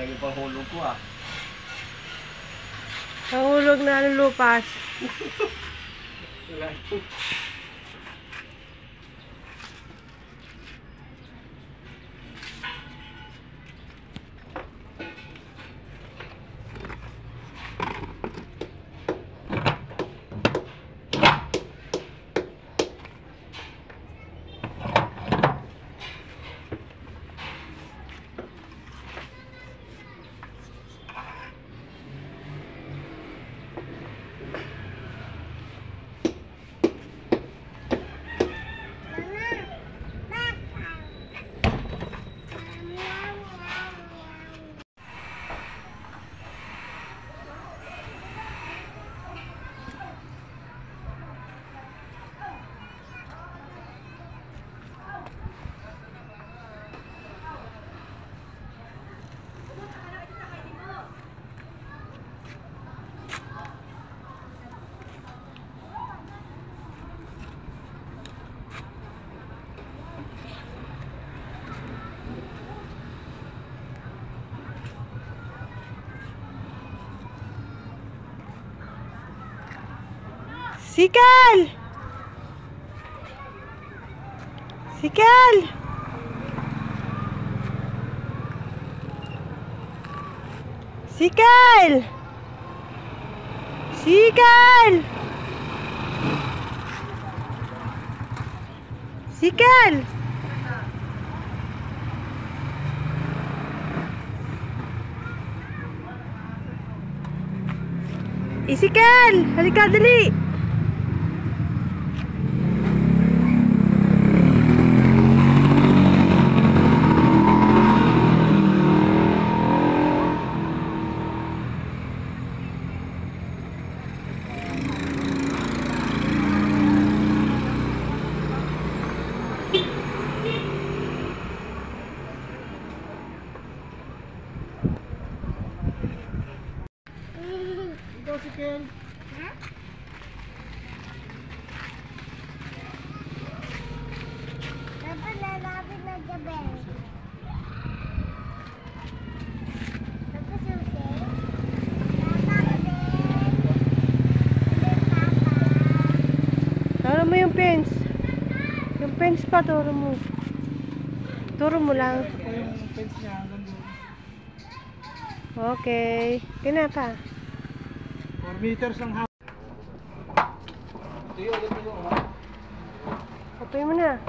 Lagi pa hulog ko ah. Nahulog na ang lupas. Sikal! Sikal! Sikal! Sikal! Sikal! Isikal! Halika, dali! Ikaw si Ken. Ha? Dapat lalapit na gabi. Tapos susi. Turo mo yung pens. Yung pens pa, turo mo. Turo mo lang. Yung fence niya hanggang doon. Okay. Kinapa. 4 meters lang ha. Tiyo, ulit mo yung ha? Patuloy mo na.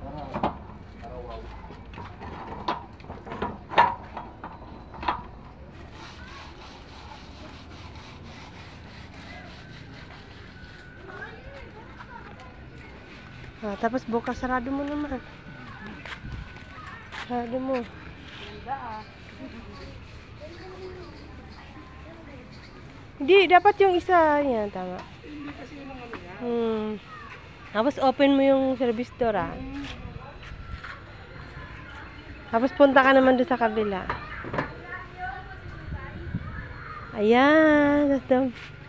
Ah, tapos bukas sarado mo naman. Sarado mo. Hindi, dapat yung isa. Yan, tama. Hindi kasi yung ano yan. Tapos open mo yung service door, ah. Tapos punta ka naman doon sa kabila. Ayan. Tapos